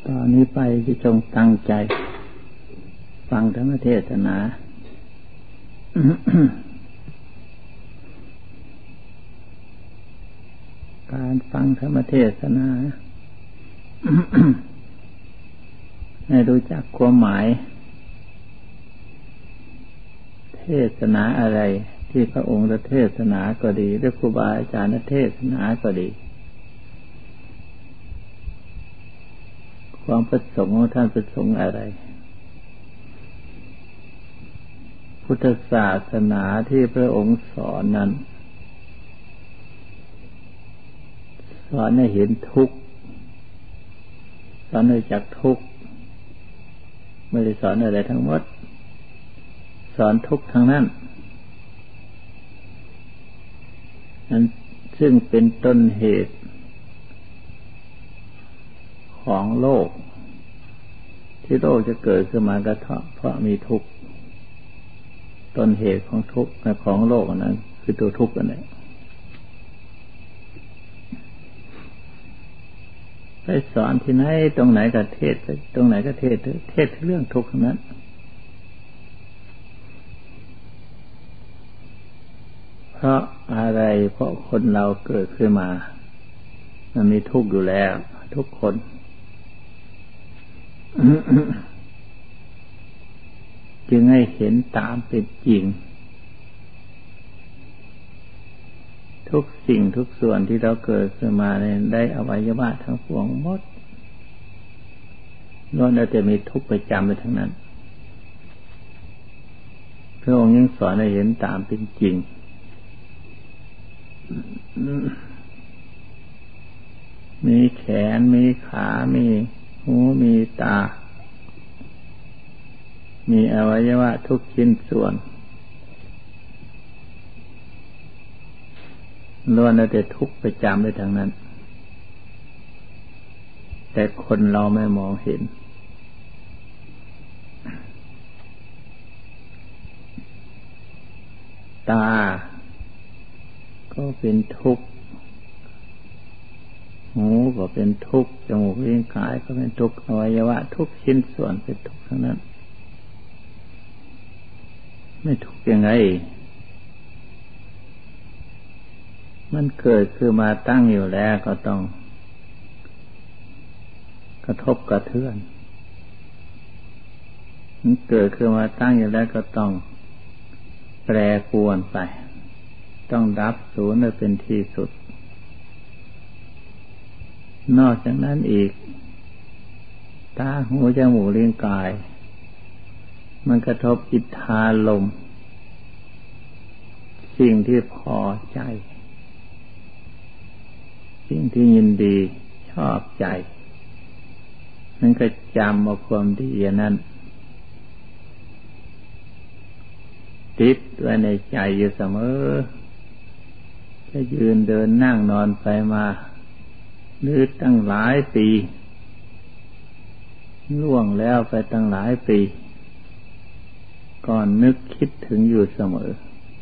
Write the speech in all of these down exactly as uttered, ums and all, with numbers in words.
ตอนนี้ไปที่จงตั้งใจฟังธรรมเทศนา การฟังธรรมเทศนา ให้รู้จักความหมายเทศนาอะไรที่พระองค์เทศนาก็ดีหรือครูบาอาจารย์เทศนาก็ดีความประสงค์ของท่านประสงค์อะไรพุทธศาสนาที่พระองค์สอนนั้นสอนให้เห็นทุกข์สอนให้จักทุกข์ไม่ได้สอนอะไรทั้งหมดสอนทุกข์ทั้งนั้นนั้นซึ่งเป็นต้นเหตุของโลกที่โลกจะเกิดขึ้นมากระทบเพราะมีทุกข์ต้นเหตุของทุกข์ของโลกนั้นคือตัวทุกข์นั่นแหละไปสอนที่ไหนตรงไหนก็เทศตรงไหนก็เทศเทศเรื่องทุกข์ทั้งนั้นเพราะอะไรเพราะคนเราเกิดขึ้นมามันมีทุกข์อยู่แล้วทุกคนจึงให้เห็นตามเป็นจริงทุกสิ่งทุกส่วนที่เราเกิดขึ้นมาเนี่ยได้อวัยวะทั้งปวงหมดล้วนแล้วแต่มีทุกข์ประจำไปทั้งนั้นพระองค์ยังสอนให้เห็นตามเป็นจริงมีแขนมีขามีหูมีตามีอวัยวะทุกชิ้นส่วนล้วนแล้วแต่ทุกข์ประจำไปทางนั้นแต่คนเราไม่มองเห็นตาก็เป็นทุกข์หูก็เป็นทุกข์จมูกลิ้นกายก็เป็นทุกข์อวัยวะทุกชิ้นส่วนเป็นทุกข์ทั้งนั้นไม่ทุกข์ยังไงมันเกิดขึ้นมาตั้งอยู่แล้วก็ต้องกระทบกระเทือนมันเกิดขึ้นมาตั้งอยู่แล้วก็ต้องแปรปรวนไปต้องดับสูญให้เป็นที่สุดนอกจากนั้นอีกตาหูจมูกลิ้นกายมันกระทบอิทธารมณ์สิ่งที่พอใจสิ่งที่ยินดีชอบใจมันก็จำเอาความดีนั้นติดไว้ในใจอยู่เสมอจะยืนเดินนั่งนอนไปมาหรือตั้งหลายปีล่วงแล้วไปตั้งหลายปีก่อนนึกคิดถึงอยู่เสมอ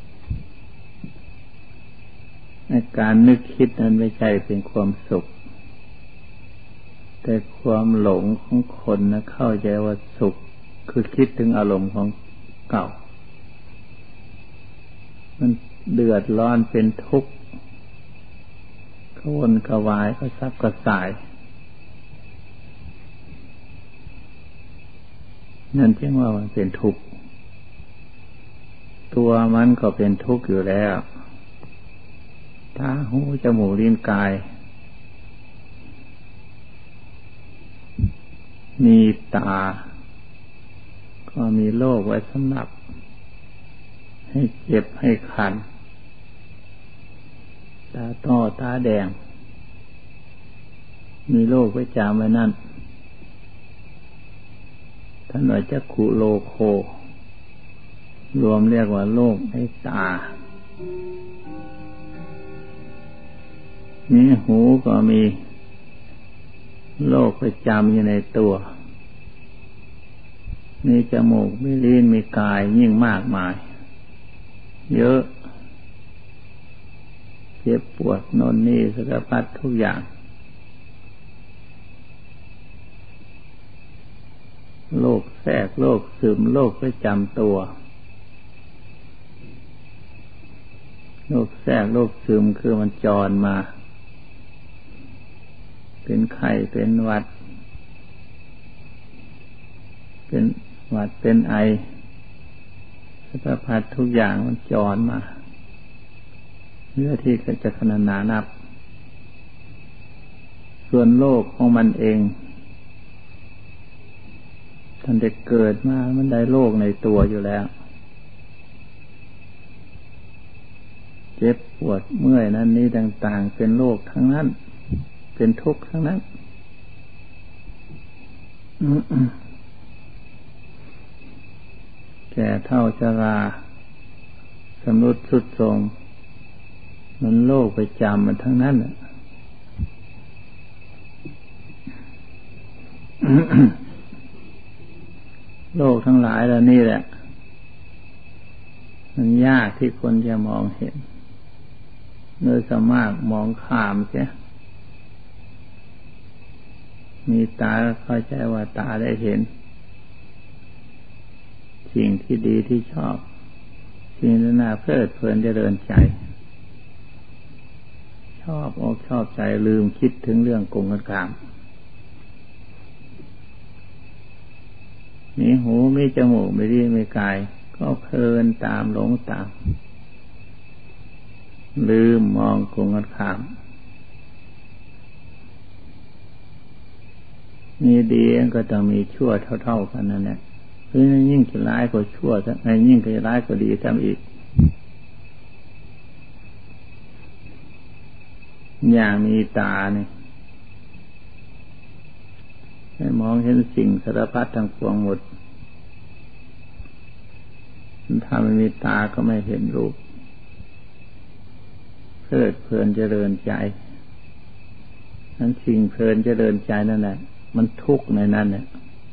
ในการนึกคิดนั้นไม่ใช่เป็นความสุขแต่ความหลงของคนนะเข้าใจว่าสุขคือคิดถึงอารมณ์ของเก่ามันเดือดร้อนเป็นทุกข์กระวนกระวายกระซับกระส่ายนั่นจึงว่ามันเป็นทุกข์ตัวมันก็เป็นทุกข์อยู่แล้วตาหูจมูกลิ้นกายมีตาก็มีโรคไว้สำหรับให้เจ็บให้คันตาต้อตาแดงมีโรคไว้จามไว้นั่นท่านว่าจักขุโลโครวมเรียกว่าโรคในตามีหูก็มีโรคประจำอยู่ในตัวมีจมูกมีลิ้นมีกายยิ่งมากมายเยอะเจ็บปวดโน่นนี่สารพัดทุกอย่างโรคแทรกโรคซึมโรคประจำตัวโรคแทรกโรคซึมคือมันจรมาเป็นไข้เป็นหวัดเป็นหวัดเป็นไอสารพัดทุกอย่างมันจรมาเนื้อที่จะขนาดหนานับส่วนโลกของมันเองท่านได้เกิดมามันได้โลกในตัวอยู่แล้วเจ็บปวดเมื่อยนั้นนี้ต่างๆเป็นโลกทั้งนั้นเป็นทุกข์ทั้งนั้นแก่เฒ่าชราสำรุดทรุดโทรมมันโลกประจำมันทั้งนั้นโลกทั้งหลายแล้วนี่แหละมันยากที่คนจะมองเห็นโดยสามารถมองข้ามเสียมีตาเข้าใจว่าตาได้เห็นสิ่งที่ดีที่ชอบสิ่งที่น่าเพลิดเพลินเจริญใจชอบอกชอบใจลืมคิดถึงเรื่องกงกันกามมีหูมีจมูกมีลิ้นมีกายก็เพลินตามหลงตามลืมมองกงกันข้ามมีดีก็ต้องมีชั่วเท่าๆกันนั่นแหละเพราะนั้นยิ่งจะร้ายก็ชั่วซะไอ้ยิ่งจะร้ายก็ดีซ้ำอีกอย่างมีตาเนี่ยให้มองเห็นสิ่งสารพัดทั้งปวงหมดถ้าไม่มีตาก็ไม่เห็นรูปเพลิดเพลินเจริญใจนั้นสิ่งเพลินเจริญใจนั่นแหละมันทุกข์ในนั้นเนี่ย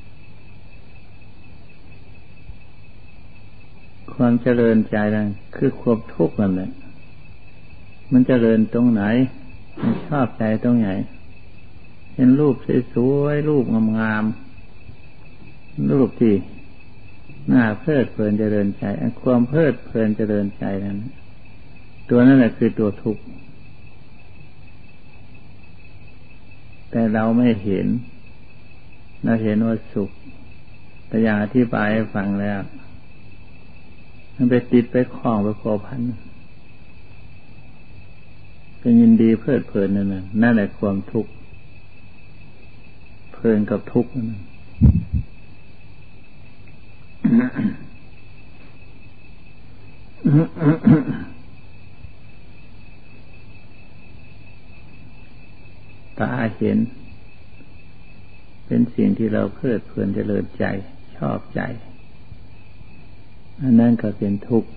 ความเจริญใจนั่นคือความทุกข์นั่นแหละมันเจริญตรงไหนมันชอบใจตรงไหนเห็นรูปสวยๆรูปงามๆรูปที่น่าเพลิดเพลินเจริญใจความเพลิดเพลินเจริญใจนั้นตัวนั่นแหละคือตัวทุกข์แต่เราไม่เห็นเราเห็นว่าสุขแต่อย่างอธิบายให้ฟังแล้วมันไปติดไปคล้องไปพัวพันเป็นยินดีเพลิดเพลินนั่นน่ะนั่นแหละความทุกข์เพลินกับทุกข์นั่นตาเห็นเป็นสิ่งที่เราเพลิดเพลินเจริญใจชอบใจอันนั้นก็เป็นทุกข์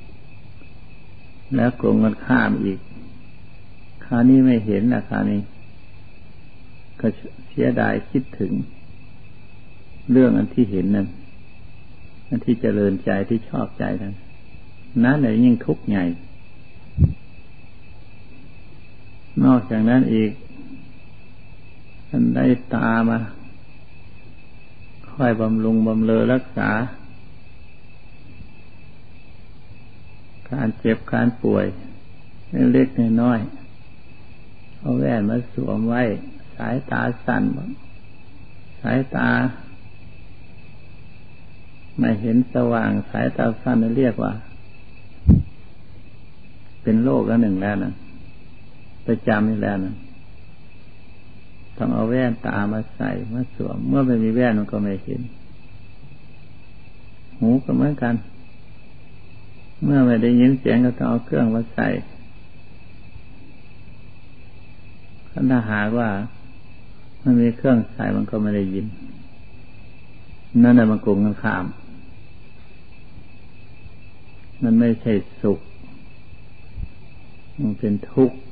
แล้วโกงกันข้ามอีกคราวนี้ไม่เห็นนะคราวนี้ก็เสียดายคิดถึงเรื่องอันที่เห็นนั่นอันที่เจริญใจที่ชอบใจนั้นนั่นเลยยิ่งทุกข์ใหญ่นอกจากนั้นอีกท่านได้ตามาค่อยบำรุงบำเรอรักษาการเจ็บการป่วยเล็กๆน้อยๆเอาแว่นมาสวมไว้สายตาสั้นสายตาไม่เห็นสว่างสายตาสั้นเรียกว่าเป็นโรคอันหนึ่งแล้วนะประจำนี่แล้วนะต้องเอาแว่นตามาใส่มาสวมเมื่อไม่มีแว่นมันก็ไม่เห็นหูก็เหมือนกันเมื่อไม่ได้ยินเสียงก็ต้องเอาเครื่องมาใส่ถ้าหากว่ามันมีเครื่องใส่มันก็ไม่ได้ยินนั่นแหละมันโกงกันข้ามมันไม่ใช่สุขมันเป็นทุกข์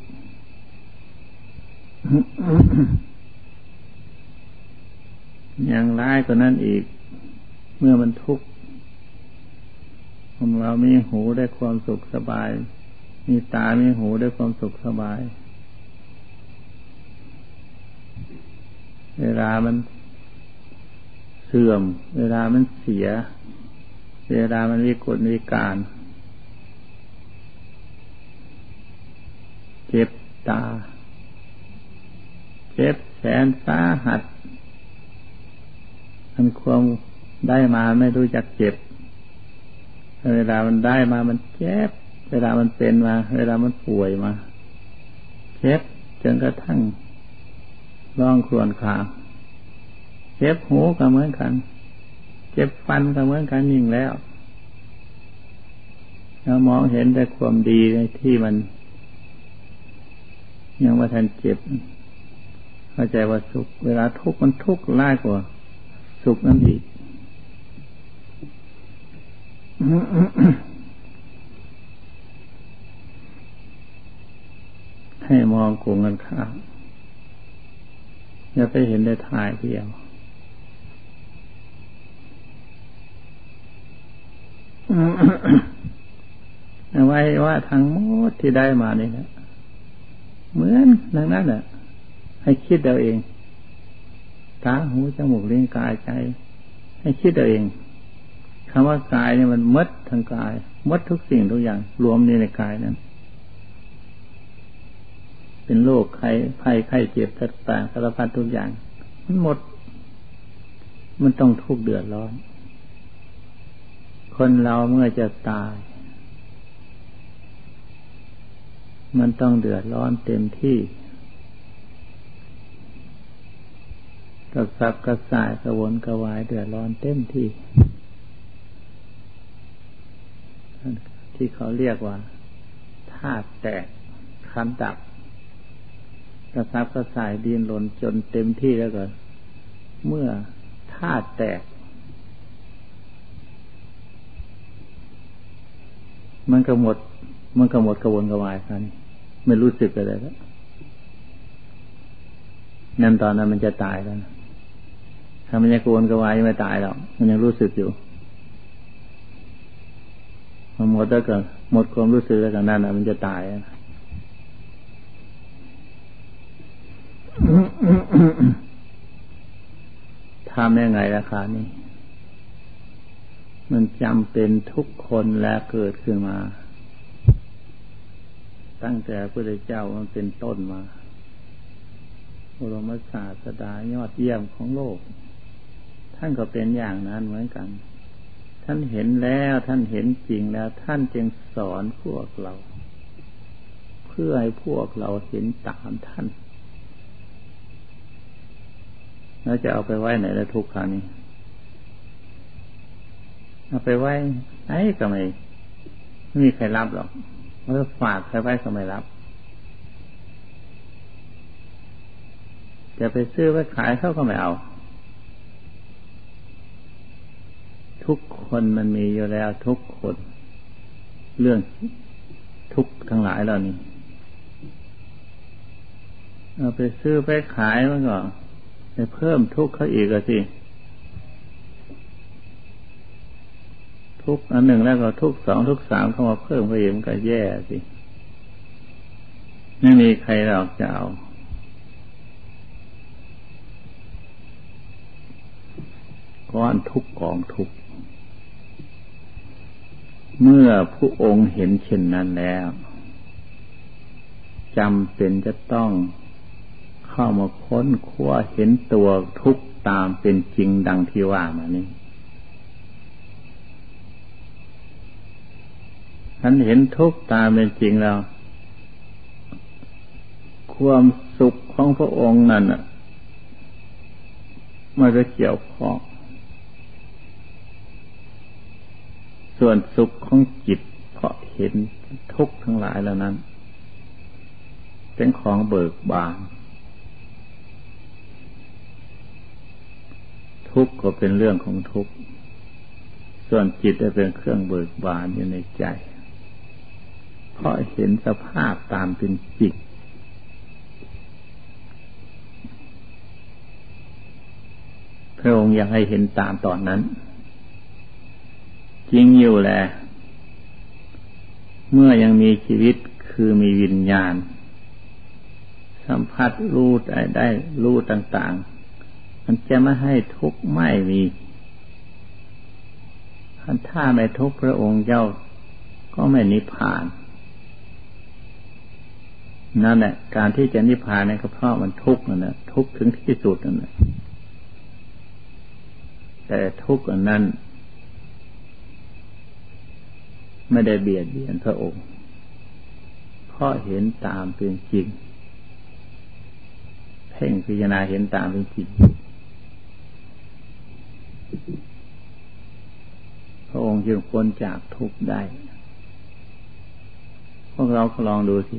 อย่างร้ายกว่านั้นอีกเมื่อมันทุกข์เรามีหูได้ความสุขสบายมีตามีหูได้ความสุขสบายเวลามันสื่อมเวลามันเสียเวลามันวิกลวิการเจ็บตาเจ็บแสนสาหัสมันความได้มาไม่รู้จักเจ็บเวลามันได้มามันเจ็บเวลามันเป็นมาเวลามันป่วยมาเจ็บจนกระทั่งร้องครวญครางเจ็บหูก็เหมือนกันเจ็บฟันก็เหมือนกันยิ่งแล้วเรามองเห็นแต่ความดีในที่มันยังว่าทันเจ็บเข้าใจว่าสุขเวลาทุกข์มันทุกข์ร้ายกว่าสุขนั่นอีก ให้มองกลุ่มกันข้ามอย่าไปเห็นได้ทายเดียวเอาไว้ว่าทางหมดที่ได้มานี่นะเหมือนดังนั้นน่ะให้คิดเอาเองตาหูจมูกลิ้นกายใจให้คิดเอาเองคำว่ากายเนี่ยมันหมดทั้งกายหมดทุกสิ่งทุกอย่างรวมอยู่ในกายนั้นเป็นโรคไข้ไข้ไข้เจ็บต่างๆสารพัดทุกอย่างมันหมดมันต้องทุกข์เดือดร้อนคนเราเมื่อจะตายมันต้องเดือดร้อนเต็มที่กระสับกระส่ายกระวนกระวายเดือดร้อนเต็มที่ที่เขาเรียกว่าธาตุแตกขันธ์ดับกระสับกระส่ายดิ้นรนจนเต็มที่แล้วก็เมื่อธาตุแตกมันก็หมดมันก็หมดกระวนกระวายกันไม่รู้สึกอะไรแล้วนั่นตอนนั้นมันจะตายแล้วถ้ามันยังกระวนกระวายไม่ตายหรอกมันยังรู้สึกอยู่มันหมดแล้วก็หมดความรู้สึกแล้วก็นั่นน่ะมันจะตายทำยังไงราคานี้มันจำเป็นทุกคนและเกิดขึ้นมาตั้งแต่พระพุทธเจ้ามันเป็นต้นมาบรมศาสดายอดเยี่ยมของโลกท่านก็เป็นอย่างนั้นเหมือนกันท่านเห็นแล้วท่านเห็นจริงแล้วท่านจึงสอนพวกเราเพื่อให้พวกเราเห็นตามท่านแล้วจะเอาไปไว้ไหนละทุกข์คราวนี้เอาไปไว้ไหนก็ไม่ไม่มีใครรับหรอกเมื่อฝากใครไว้ก็ไม่รับจะไปซื้อไปขายเขาก็ไม่เอาทุกคนมันมีอยู่แล้วทุกคนเรื่องทุกข์ทั้งหลายเหล่านี้เอาไปซื้อไปขายมันก็ไปเพิ่มทุกข์เขาอีกอ่ะสิทุกอันหนึ่งแล้วก็ทุกสองทุกสามเข้ามาเพิ่มไปอีกมันก็แย่สิไม่มีใครหรอกจะเอาก้อนทุกกองทุกเมื่อผู้องค์เห็นเช่นนั้นแล้วจำเป็นจะต้องเข้ามาค้นคว้าเห็นตัวทุกตามเป็นจริงดังที่ว่ามานี้ท่านเห็นทุกตามเป็นจริงแล้วความสุขของพระองค์นั่นน่ะมันก็เกี่ยวข้องส่วนสุขของจิตเพราะเห็นทุกข์ทั้งหลายเหล่านั้นเป็นของเบิกบานทุกข์ก็เป็นเรื่องของทุกข์ส่วนจิตจะเป็นเครื่องเบิกบานอยู่ในใจเพราะเห็นสภาพตามเป็นจริงพระองค์อยากให้เห็นตามตอนนั้นจริงอยู่แลเมื่อยังมีชีวิตคือมีวิญญาณสัมผัสรู้ได้ได้รู้ต่างๆมันจะไม่ให้ทุกข์ไม่มีถ้าไม่ทุกข์พระองค์เจ้าก็ไม่นิพพานนั่นแหละการที่จะนิพพานนั่นก็เพราะมันทุกข์นั่นแหละทุกข์ถึงที่สุดนั่นแหละแต่ทุกข์อันนั้นไม่ได้เบียดเบียนพระองค์เพราะเห็นตามเป็นจริงเพ่งพิจารณาเห็นตามเป็นจริงพระองค์จึงพ้นจากทุกข์ได้พวกเราก็ลองดูสิ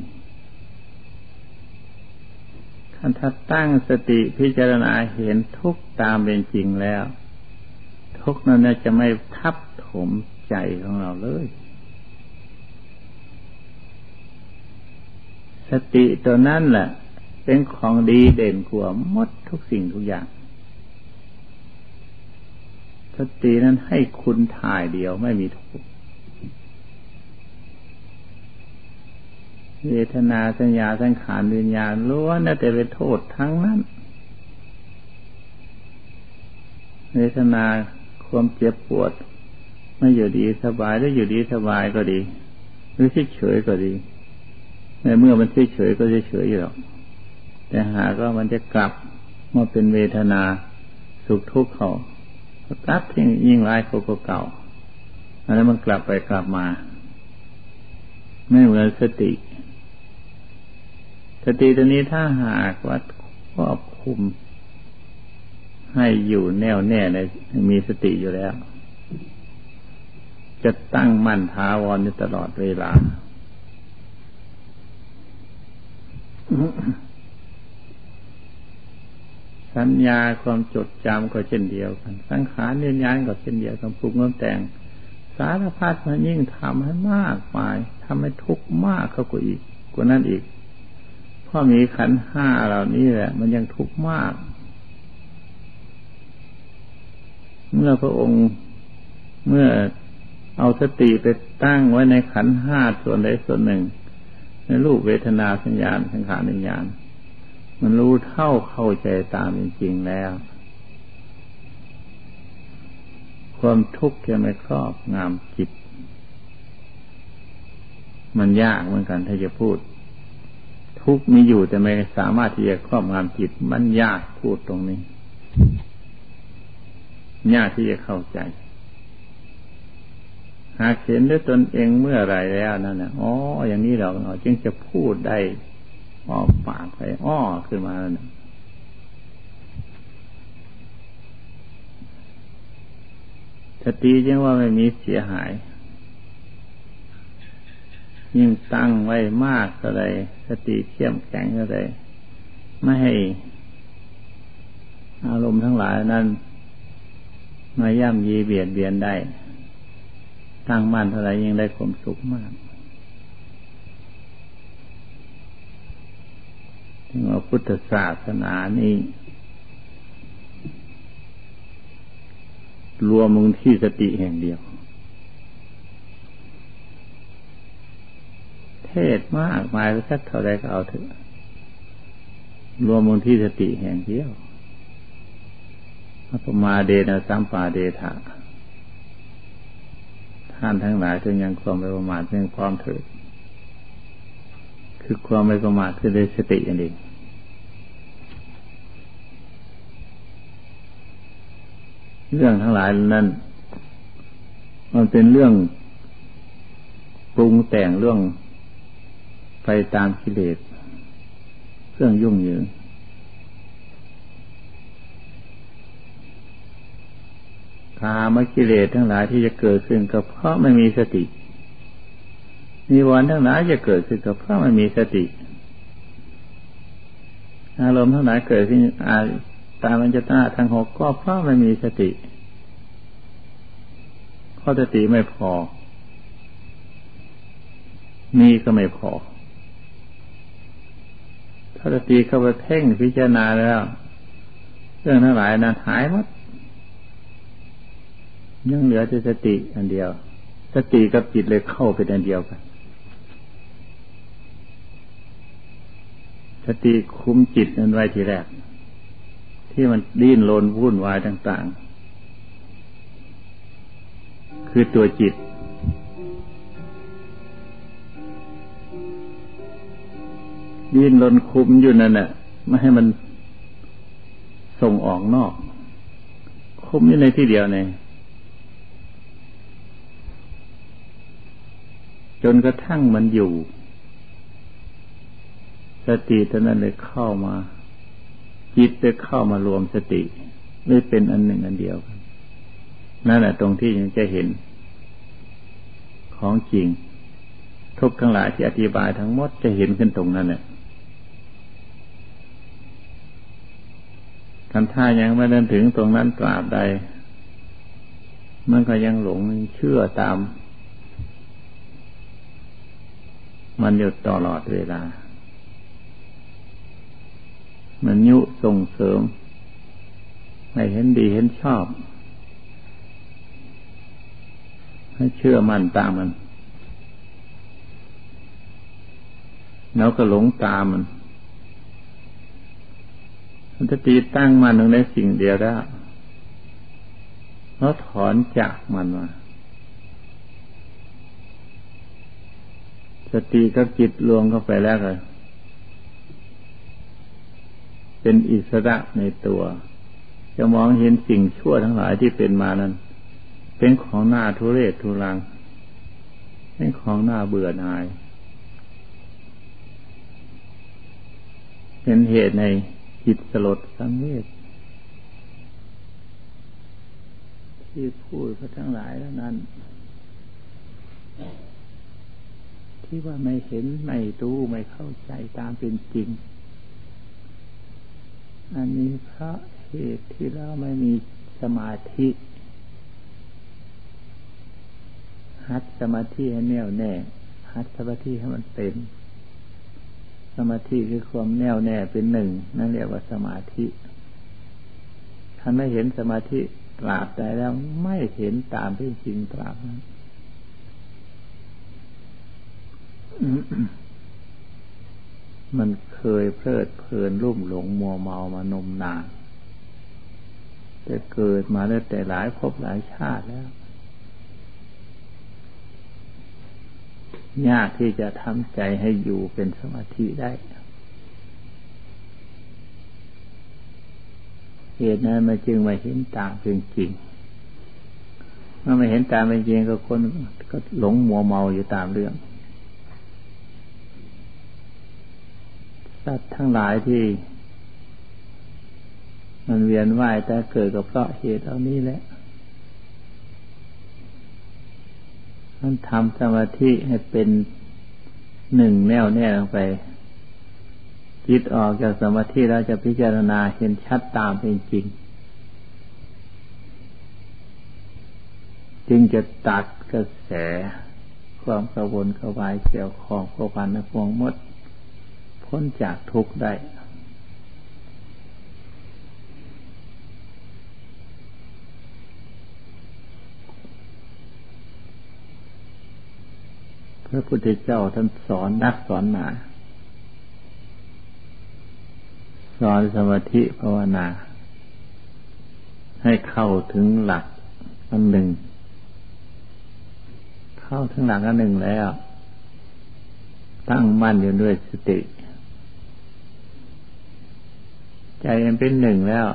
ถ้าตั้งสติพิจารณาเห็นทุกข์ตามเป็นจริงแล้วทุกข์นั้นจะไม่ทับถมใจของเราเลยสติตัวนั้นแหละเป็นของดีเด่นกว่าหมดทุกสิ่งทุกอย่างสตินั้นให้คุณถ่ายเดียวไม่มีทุกข์เวทนาสัญญาสังขารวิญญาณล้วนแต่เป็นโทษทั้งนั้นเวทนาความเจ็บปวดไม่อยู่ดีสบายหรืออยู่ดีสบายก็ดีหรือเฉยๆก็ดีในเมื่อมันเฉยๆก็เฉยๆอยู่หรอกแต่หากว่ามันจะกลับมาเป็นเวทนาสุขทุกข์เขากลับที่ยิ่งร้ายกว่าเก่าอันนั้นมันกลับไปกลับมาไม่เหมือนสติสติตัวนี้ถ้าหากว่าควบคุมให้อยู่แน่วแน่ในมีสติอยู่แล้วจะตั้งมั่นถาวรอยู่ตลอดเวลาสัญญาความจดจำก็เช่นเดียวกันสังขารวิญญาณก็เช่นเดียวกันปรุงแต่งสารพัดมันยิ่งทำให้มากมายทำให้ทุกข์มากเข้ากว่าอีกกว่านั้นอีกเพราะมีขันธ์ห้าเหล่านี้แหละมันยังทุกข์มากเมื่อพระองค์เมื่อเอาสติไปตั้งไว้ในขันธ์ห้าส่วนใดส่วนหนึ่งในรูปเวทนาสัญญาสังขารวิญญาณมันรู้เท่าเข้าใจตามจริงๆแล้วความทุกข์จะไม่ครอบงำจิตมันยากเหมือนกันถ้าจะพูดทุกข์มีอยู่แต่ไม่สามารถที่จะครอบงำจิตมันยากพูดตรงนี้ยากที่จะเข้าใจหากเห็นด้วยตนเองเมื่อไรแล้วนั่นน่ะอ๋ออย่างนี้เราจึงจะพูดได้ออกปากไปอ้อขึ้นมาเนี่ยสติจึงว่าไม่มีเสียหายยิ่งตั้งไว้มากเท่าไรสติเข้มแข็งเท่าไรไม่ให้อารมณ์ทั้งหลายนั้นมาย่ำยีเบียดเบียนได้ตั้งมั่นเท่าไรยิ่งได้ความสุขมากถึงว่าพุทธศาสนานี้รวมลงที่สติแห่งเดียวเทศมากมายสักเท่าไรก็เอาเถอะรวมลงที่สติแห่งเดียวอัปมาเดนะสัมปาเดทะท่านทั้งหลายจงยังความไม่ประมาทเป็นความเถิดคือความไม่ประมาทคือได้สติอย่างเดียวเรื่องทั้งหลายนั้นมันเป็นเรื่องปรุงแต่งเรื่องไปตามกิเลสเครื่องยุ่งเหยิงกามกิเลสทั้งหลายที่จะเกิดขึ้นก็เพราะไม่มีสตินิวรณ์ทั้งหลายจะเกิดขึ้นก็เพราะไม่มีสติอารมณ์ทั้งหลายเกิดขึ้นอาตามอัญจตนะทั้งหกก็เพราะไม่มีสติเพราะสติไม่พอมีก็ไม่พอถ้าสติเข้าไปเพ่งพิจารณาแล้วเรื่องทั้งหลายนั้นหายหมดยังเหลือแต่สติอันเดียวสติกับจิตเลยเข้าเป็นอันเดียวกันสติคุมจิตนั้นไว้ทีแรกที่มันดิ้นรนวุ่นวายต่างๆคือตัวจิตดิ้นรนคุมอยู่นั่นน่ะไม่ให้มันส่งออกนอกคุมอยู่ในที่เดียวเนี่ยจนกระทั่งมันอยู่สติเท่านั้นเลยเข้ามาจิตได้เข้ามารวมสติเลยเป็นอันหนึ่งอันเดียวกันนั่นแหละตรงที่ยังจะเห็นของจริงทุกทั้งหลายที่อธิบายทั้งหมดจะเห็นขึ้นตรงนั้นแหละคันท่ายังไม่เดินถึงตรงนั้นตราบใดมันก็ยังหลงเชื่อตามมันอยู่ตลอดเวลามันยุส่งเสริมให้เห็นดีเห็นชอบให้เชื่อมั่นตามมันแล้วก็หลงตามมันมันจะตีตั้งมันลงในสิ่งเดียวได้แล้วถอนจากมันมาสติกับจิตรวมเข้าไปแล้วก็เป็นอิสระในตัวจะมองเห็นสิ่งชั่วทั้งหลายที่เป็นมานั้นเป็นของหน้าทุเรศทุรังเป็นของหน้าเบื่อหน่ายเป็นเหตุในจิตสลดสังเวชที่พูดก็ทั้งหลายแล้วนั้นที่ว่าไม่เห็นไม่รู้ไม่เข้าใจตามเป็นจริงอันนี้เพราะเหตุที่เราไม่มีสมาธิหัดสมาธิให้แน่วแน่หัดสมาธิให้มันเป็นสมาธิคือความแน่วแน่เป็นหนึ่งนั่นเรียกว่าสมาธิท่านไม่เห็นสมาธิตราบใดแล้วไม่เห็นตามที่จริงตราบนั้นมันเคยเพลิดเพลินลุ่มหลงมัวเมามานมนานแต่เกิดมาแล้วแต่หลายภพหลายชาติแล้วยากที่จะทำใจให้อยู่เป็นสมาธิได้เหตุนั้นมันจึงไม่เห็นตามเป็นจริงเมื่อไม่เห็นตามเป็นจริงก็คนก็หลงมัวเมาอยู่ตามเรื่องสัตว์ทั้งหลายที่มันเวียนว่ายแต่เกิดก็เพราะเหตุเหล่านี้แหละมันทำสมาธิให้เป็นหนึ่งแน่วแน่ลงไปจิตออกจากสมาธิแล้วจะพิจารณาเห็นชัดตามเป็นจริงจึงจะตัดกระแสความกระวนกระวายเกี่ยวข้องกับพันธุ์พวงมดพ้นจากทุกข์ได้พระพุทธเจ้าท่านสอนนักสอนหนาสอนสมาธิภาวนาให้เข้าถึงหลักอันหนึ่งเข้าถึงหลักอันหนึ่งแล้วตั้งมั่นอยู่ด้วยสติใจมันเป็นหนึ่งแล้ว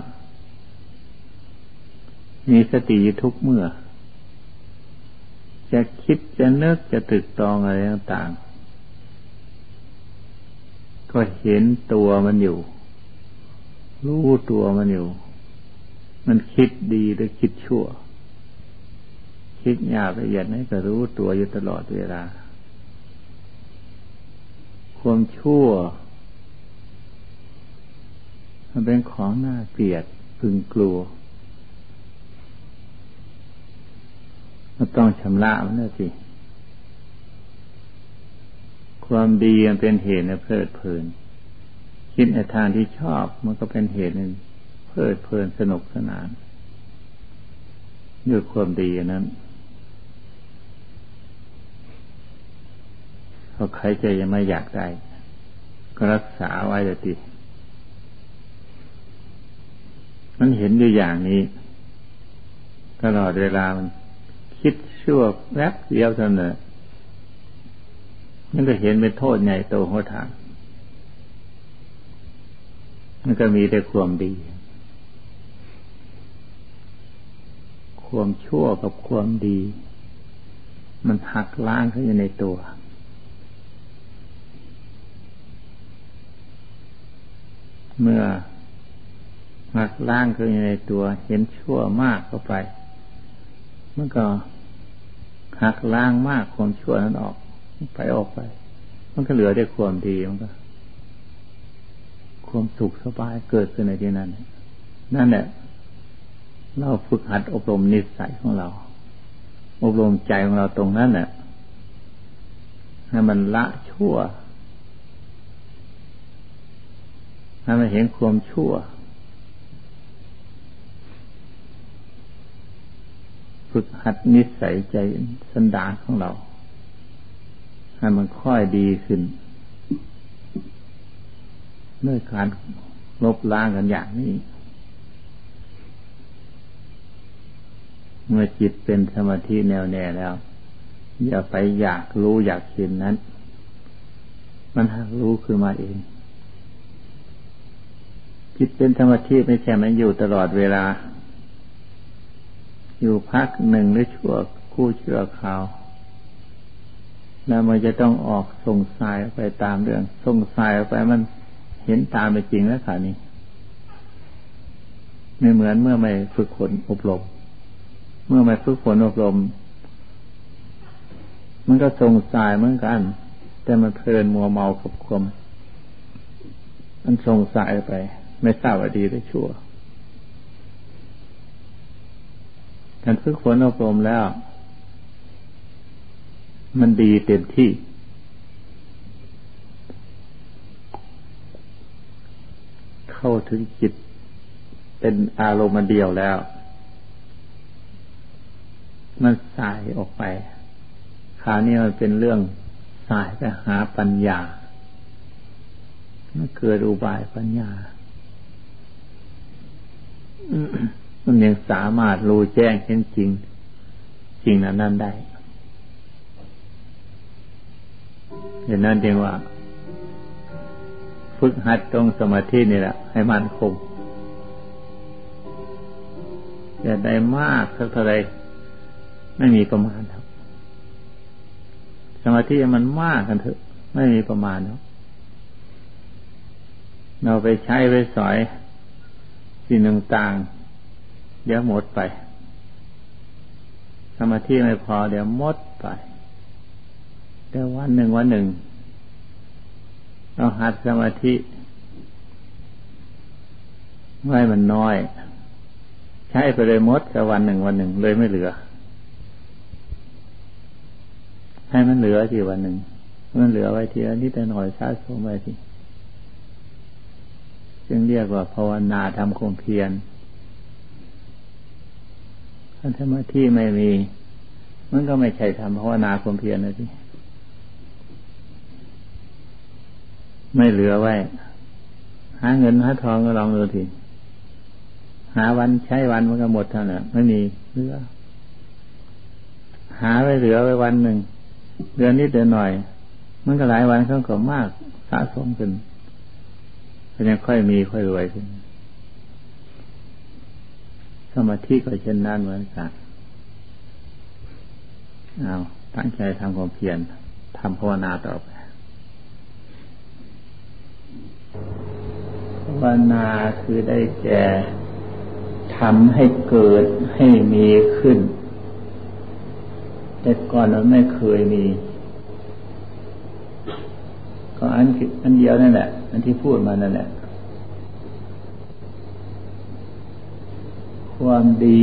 มีสติอยู่ทุกเมื่อจะคิดจะนึกจะตรึกตรองอะไรต่างๆก็เห็นตัวมันอยู่รู้ตัวมันอยู่มันคิดดีหรือคิดชั่วคิดหยาบละเอียดให้ก็รู้ตัวอยู่ตลอดเวลาความชั่วมันเป็นของน่าเกลียดพึงกลัวมันต้องชำระมันนะสิความดีมันเป็นเหตุในเพลิดเพลินคิดในทางที่ชอบมันก็เป็นเหตุหนึ่งเพลิดเพลินสนุกสนานด้วยความดีนั้นพอใครใจยังไม่อยากได้ก็รักษาไว้เลยทีมันเห็นอยู่อย่างนี้ตลอดเวลามันคิดชั่วแวบเดียวเท่านั้นมันก็เห็นเป็นโทษใหญ่โตหัวทางมันก็มีแต่ความดีความชั่วกับความดีมันหักล้างเข้าอยู่ในตัวเมื่อหักล้างเข้าอยู่ในตัวเห็นชั่วมากเข้าไปมันก็หักล้างมากความชั่วนั้นออกไปออกไปมันก็เหลือแต่ความดีมันก็ความสุขสบายเกิดขึ้นในที่นั้นนั่นแหละเราฝึกหัดอบรมนิสัยของเราอบรมใจของเราตรงนั้นน่ะให้มันละชั่วให้มันเห็นความชั่วฝึกหัดนิสัยใจสันดานของเราให้มันค่อยดีขึ้นด้วยการลบล้างกันอย่างนี้เมื่อจิตเป็นสมาธิแน่วแน่แล้วอย่าไปอยากรู้อยากเห็นนั้นมันหากรู้คือมาเองจิตเป็นสมาธิไม่ใช่มันอยู่ตลอดเวลาอยู่พักหนึ่งหรือชั่วคู่ชั่วคราวแล้วมันจะต้องออกส่งสายไปตามเรื่องส่งสายไปมันเห็นตามเป็นจริงแล้วค่ะนี่ไม่เหมือนเมื่อไม่ฝึกฝนอบรมเมื่อไม่ฝึกฝนอบรมมันก็ส่งสายเหมือนกันแต่มันเพลินมัวเมากับความมันส่งสายไปไม่ทราบว่าดีหรือชั่วการฝึกฝนอบรมแล้วมันดีเต็มที่เข้าถึงจิตเป็นอารมณ์เดียวแล้วมันสายออกไปคราวนี้มันเป็นเรื่องสายไปหาปัญญามันเกิดอุบายปัญญา มันยังสามารถรู้แจ้งเห็นจริงจริงนั้นนั่นได้ดังนั้นจึงว่าฝึกหัดตรงสมาธินี่แหละให้มั่นคงอย่าได้มากสักเท่าไรไม่มีประมาณครับสมาธิมันมากกันเถอะไม่มีประมาณครับเราไปใช้ไปสอยสิ่งต่างๆเดี๋ยวหมดไปสมาธิไม่พอเดี๋ยวหมดไปเดี๋ยววันหนึ่งวันหนึ่งเราหัดสมาธิไว้มันน้อยใช้ไปเลยหมดแต่วันหนึ่งวันหนึ่งเลยไม่เหลือให้มันเหลือทีวันหนึ่งมันเหลือไว้ทีละนิดหน่อยสะสมไว้ทีจึงเรียกว่าภาวนาทำความเพียรถ้าสมาธิไม่มีมันก็ไม่ใช่ทำภาวนาความเพียรนะทีไม่เหลือไว้หาเงินหาทองก็ลองดูทีหาวันใช้วันมันก็หมดเท่านั้นไม่มีเหลือหาไว้เหลือไว้วันหนึ่งเดือนนิดเดือนหน่อยมันก็หลายวันเขาก็มากสะสมขึ้นก็ยังค่อยมีค่อยรวยขึ้นสมาธิก็เช่นนั้นเหมือนกันเอาตั้งใจทำความเพียรทำภาวนาต่อไปภาวนาคือได้แก่ทำให้เกิดให้มีขึ้นแต่ก่อนเราไม่เคยมีก็อันอันเดียวนั่นแหละอันที่พูดมานั่นแหละความดี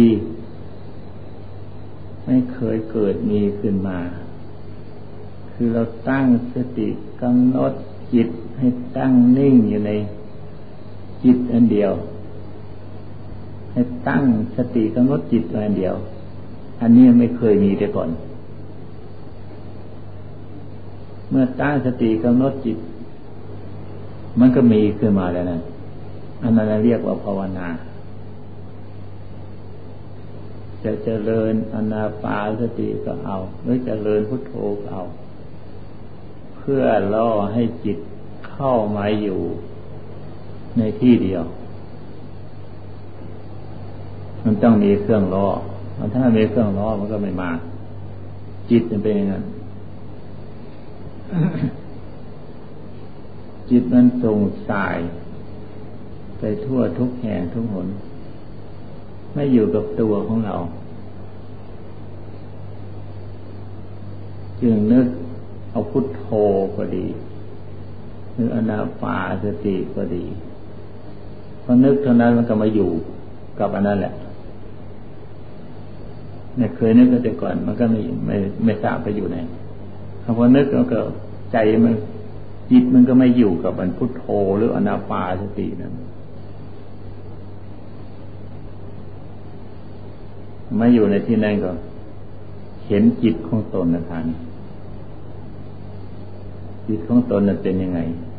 ไม่เคยเกิดมีขึ้นมาคือเราตั้งสติกำหนดจิตให้ตั้งนิ่งอยู่ในจิตอันเดียวให้ตั้งสติกำหนดจิตอันเดียวอันนี้ไม่เคยมีแต่ก่อนเมื่อตั้งสติกำหนดจิตมันก็มีขึ้นมาแล้วนะอันนั้นเรียกว่าภาวนาจะเจริญอานาปานสติก็เอาหรือเจริญพุทโธก็เอาเพื่อล่อให้จิตเข้ามาอยู่ในที่เดียวมันต้องมีเครื่องล่อถ้าไม่มีเครื่องล่อมันก็ไม่มาจิตมันเป็นอย่างนั้น จิตมันส่งสายไปทั่วทุกแห่งทุกหนไม่อยู่กับตัวของเราจึงนึกเอาพุทโธก็ดีหรืออานาปานสติก็ดีพอนึกเท่านั้นมันก็มาอยู่กับอันนั้นแหละเนี่ยเคยนึกแต่ก่อนมันก็ไม่ไม่ไม่ทราบไปอยู่ไหนพอนึกแล้วก็ใจมันจิตมันก็ไม่อยู่กับมันพุทโธหรืออานาปานสตินั้นมาอยู่ในที่นั้นก็เห็นจิตของตนนะท่านจิตของตนนั้นเป็นยังไง